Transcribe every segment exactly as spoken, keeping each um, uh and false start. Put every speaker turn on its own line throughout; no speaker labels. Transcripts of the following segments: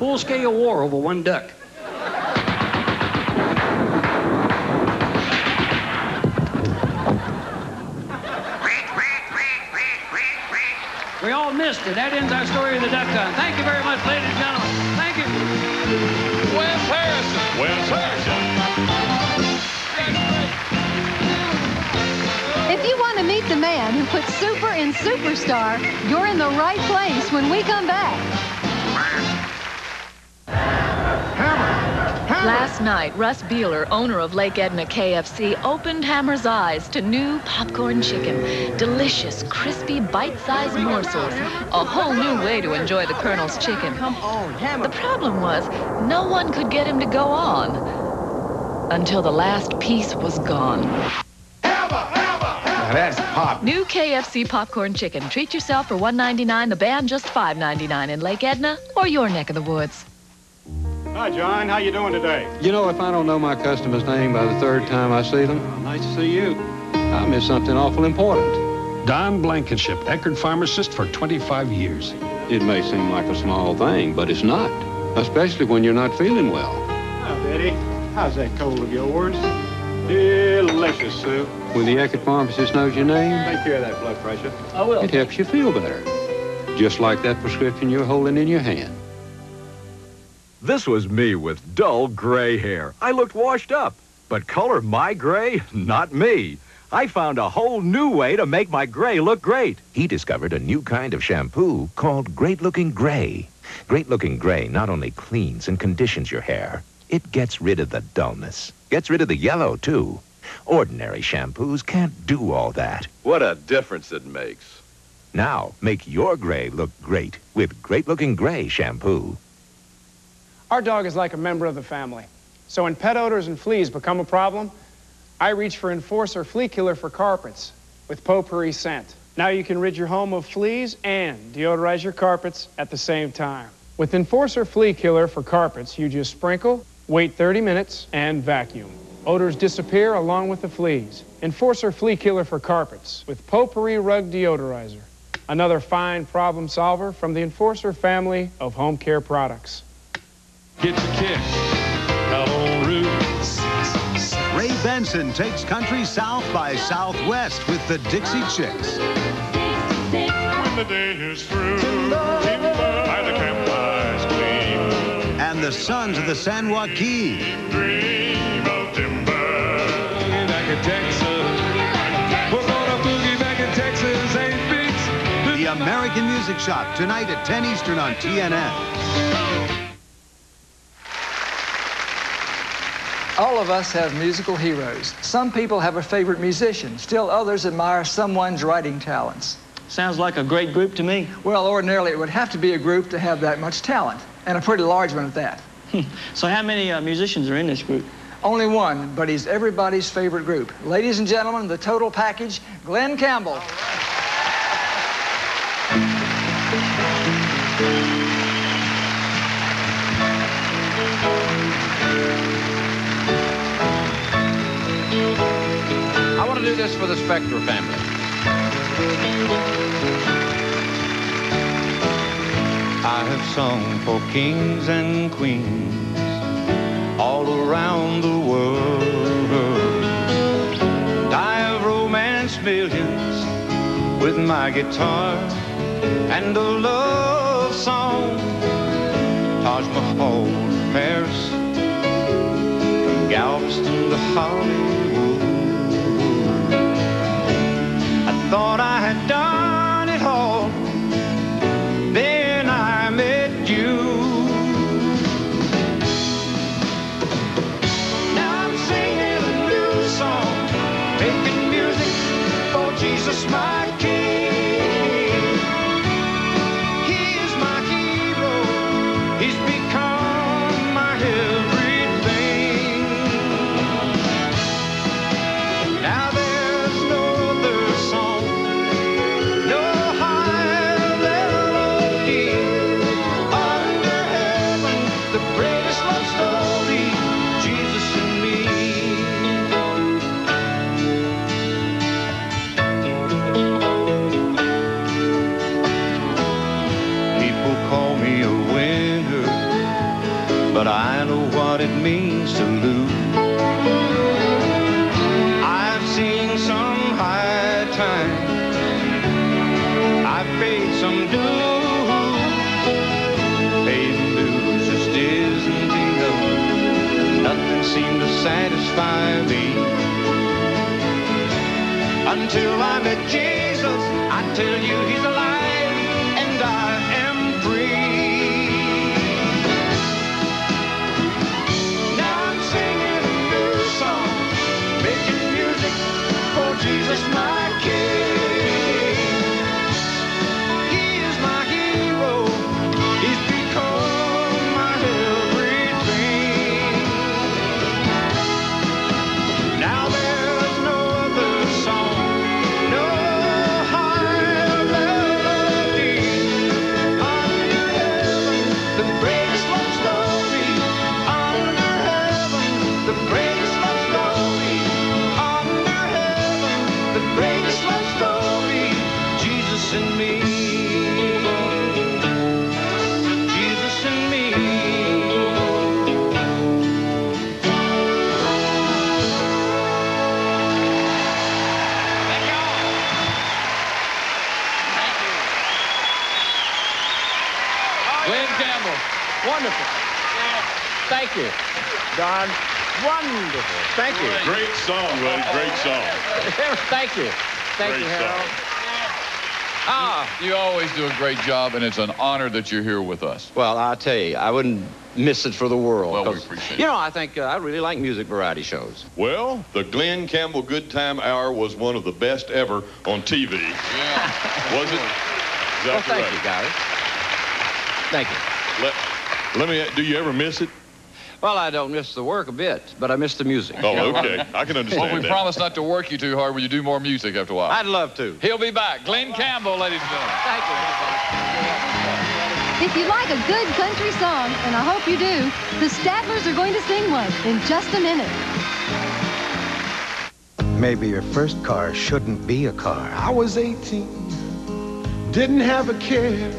full-scale war over one duck. We all missed it. That ends our story of the duck hunt. Thank you very much, ladies and gentlemen. Thank you.
Wes Harrison. Wes Harrison.
If you want to meet the man who put super in superstar, you're in the right place when we come back.
Last night, Russ Beeler, owner of Lake Edna K F C, opened Hammer's eyes to new popcorn chicken. Delicious, crispy, bite-sized morsels. A whole new way to enjoy the Colonel's chicken.
Come on, Hammer.
The problem was, no one could get him to go on. Until the last piece was gone.
Hammer, Hammer, Hammer. That's pop.
New K F C popcorn chicken. Treat yourself for one ninety-nine, the band just five ninety-nine in Lake Edna or your neck of the woods.
Hi, John. How you doing today?
You know, if I don't know my customer's name by the third time I see them,
Nice to see you.
I miss something awful important.
Don Blankenship, Eckerd pharmacist for twenty-five years.
It may seem like a small thing, but it's not, especially when you're not feeling well.
Hi, Betty. How's that cold of yours? Delicious, Sue.
When the Eckerd pharmacist knows your name,
Take care of that blood pressure.
I will.
it helps you feel better. Just like that prescription you're holding in your hand.
This was me with dull gray hair. I looked washed up. But color my gray? Not me. I found a whole new way to make my gray look great.
He discovered a new kind of shampoo called Great Looking Gray. Great Looking Gray not only cleans and conditions your hair, it gets rid of the dullness. Gets rid of the yellow, too. Ordinary shampoos can't do all that.
What a difference it makes.
Now, make your gray look great with Great Looking Gray shampoo.
Our dog is like a member of the family. So when pet odors and fleas become a problem, I reach for Enforcer Flea Killer for carpets with Potpourri scent. Now you can rid your home of fleas and deodorize your carpets at the same time. With Enforcer Flea Killer for carpets, you just sprinkle, wait thirty minutes, and vacuum. Odors disappear along with the fleas. Enforcer Flea Killer for carpets with Potpourri Rug Deodorizer. Another fine problem solver from the Enforcer family of home care products.
Get your kick out on Route.
Ray Benson takes country south by southwest with the Dixie Chicks.
When the day is through, by the campfire's gleam.
And the Sons of the San Joaquin.
Dream of timber.
Back in Texas. We're gonna boogie back in Texas. Ain't beats.
The American Music Shop tonight at ten Eastern on T N N.
All of us have musical heroes. Some people have a favorite musician. Still others admire someone's writing talents.
Sounds like a great group to me.
Well, ordinarily it would have to be a group to have that much talent, and a pretty large one at that.
So how many uh, musicians are in this group?
Only one, but he's everybody's favorite group. Ladies and gentlemen, the total package, Glenn Campbell.
I want to do this for the Spector family.
I have sung for kings and queens all around the world. And I have romanced millions with my guitar and a love song. Taj Mahal to Paris, from Galveston to Hollywood. I thought I had done it all. Then I met you. Now I'm singing a new song, making music for Jesus, my King. He is my hero. He's become my everything. Now there's no other song, no higher melody under heaven, the greatest love story, Jesus and me. it means to lose. I've seen some high times, I've paid some dues. Paying dues just isn't enough. Nothing seemed to satisfy me. Until I met Jesus, I tell you he's alive and I am free. Now I'm singing a new song, making music for Jesus my King. He is my hero, he's become my everything. Now there's no other song, no higher melody under heaven than praise love story. Under heaven, the praise love story. Under heaven, the praise love story. Jesus and me. Jesus and me.
Glenn Campbell.
Wonderful. Thank you, Don. Wonderful. Thank you.
Great song, buddy. Great song.
Thank you. Thank
Great
you, Harold.
song.
Ah.
You always do a great job, and it's an honor that you're here with us.
Well, I'll tell you, I wouldn't miss it for the world.
Well, we
'cause,
appreciate
You
it.
know, I think uh, I really like music variety shows.
Well, the Glenn Campbell Good Time Hour was one of the best ever on T V.
Yeah.
Was it?
Well,
Exactly
thank
right.
you, Gary. Thank you.
Let, let me, do you ever miss it?
Well, I don't miss the work a bit, but I miss the music.
Oh, okay. I can understand
Well, we
that.
promise not to work you too hard when you do more music after a while.
I'd love to.
He'll be back. Glenn Campbell, ladies and gentlemen.
Thank you.
If you like a good country song, and I hope you do, the Stattlers are going to sing one in just a minute.
Maybe your first car shouldn't be a car.
I was eighteen, didn't have a care,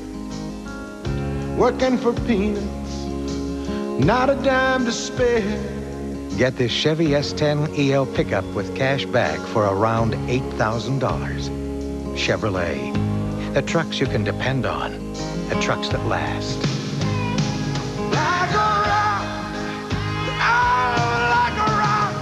working for peanuts, not a dime to spare.
Get this Chevy S ten E L pickup with cash back for around eight thousand dollars. Chevrolet, the trucks you can depend on, the trucks that last.
Like a rock, oh, like a rock.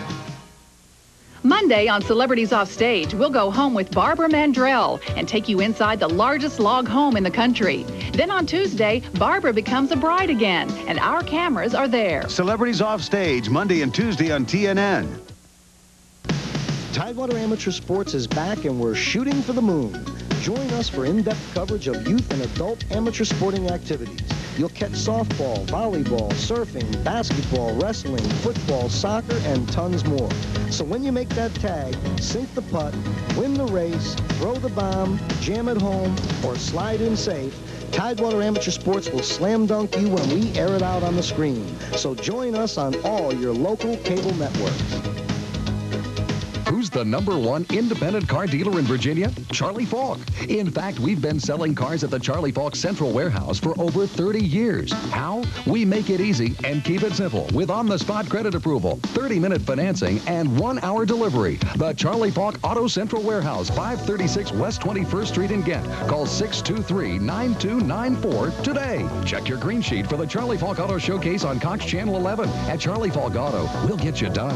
Monday on Celebrities Off Stage, we'll go home with Barbara Mandrell and take you inside the largest log home in the country. Then on Tuesday, Barbara becomes a bride again, and our cameras are there.
Celebrities Off Stage, Monday and Tuesday on T N N.
Tidewater Amateur Sports is back and we're shooting for the moon. Join us for in-depth coverage of youth and adult amateur sporting activities. You'll catch softball, volleyball, surfing, basketball, wrestling, football, soccer, and tons more. So when you make that tag, sink the putt, win the race, throw the bomb, jam it home, or slide in safe, Tidewater Amateur Sports will slam dunk you when we air it out on the screen. So join us on all your local cable networks.
Who's the number one independent car dealer in Virginia? Charlie Falk. In fact, we've been selling cars at the Charlie Falk Central Warehouse for over thirty years. How? We make it easy and keep it simple with on-the-spot credit approval, thirty minute financing, and one hour delivery. The Charlie Falk Auto Central Warehouse, five thirty-six West twenty-first Street in Ghent. Call six two three, nine two nine four today. Check your green sheet for the Charlie Falk Auto Showcase on Cox Channel eleven. At Charlie Falk Auto, we'll get you done.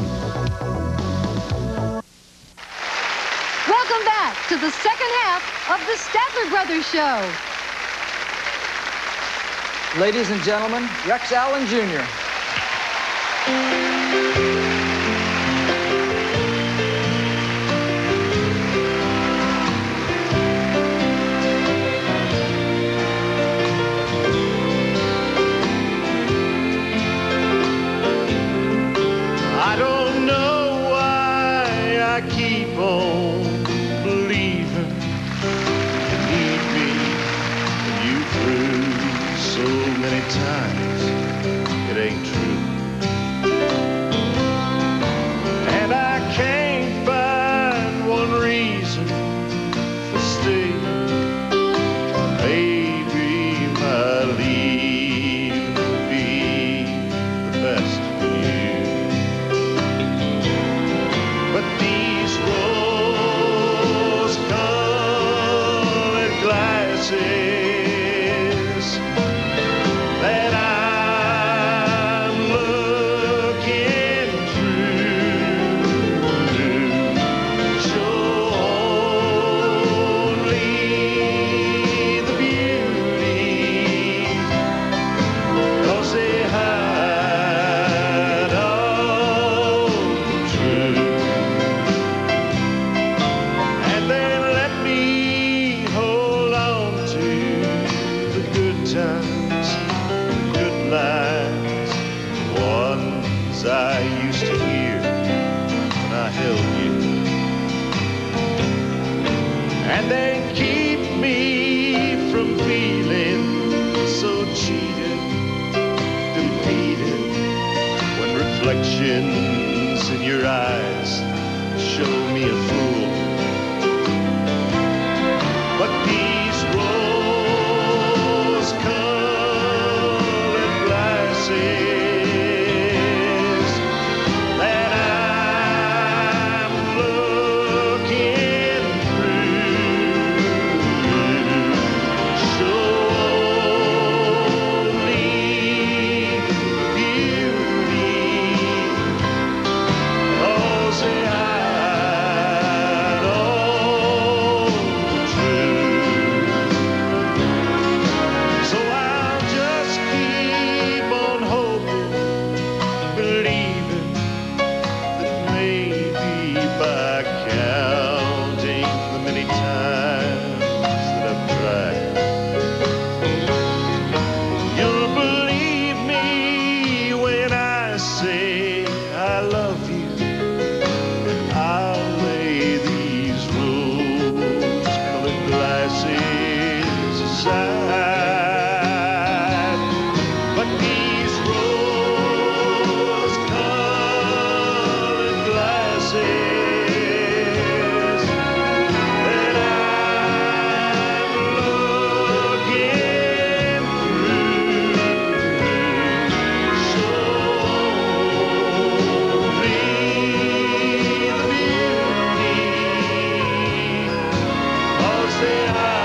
Welcome back to the second half of the Statler Brothers Show.
Ladies and gentlemen, Rex Allen Junior
I don't know why I keep on believing you need me. You through so many times, it ain't true. And I can't find one reason for staying. Maybe my leaving would be the
glasses that I'm looking through show only the beauty, 'cause they hide all the truth. And then let me hold on to the good times, the good lines, the ones I used to hear when I held you. And then keep me from feeling so cheated, defeated, when reflections in your eyes show me a fool. But these rose-colored glasses that I'm looking through show only beauty, 'cause they hide all the truth. So I'll just keep on hoping, believing that maybe by counting the many times that I've tried, you'll believe me when I say I love you. I'll lay these rose-colored glasses aside. But these rose-colored glasses that I'm looking through show only the beauty, 'cause they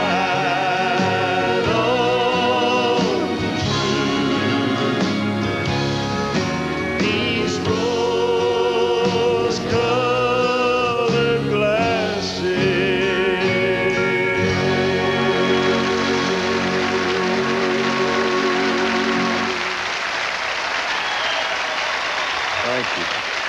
hide all the truth. These rose-colored glasses.
Thank you.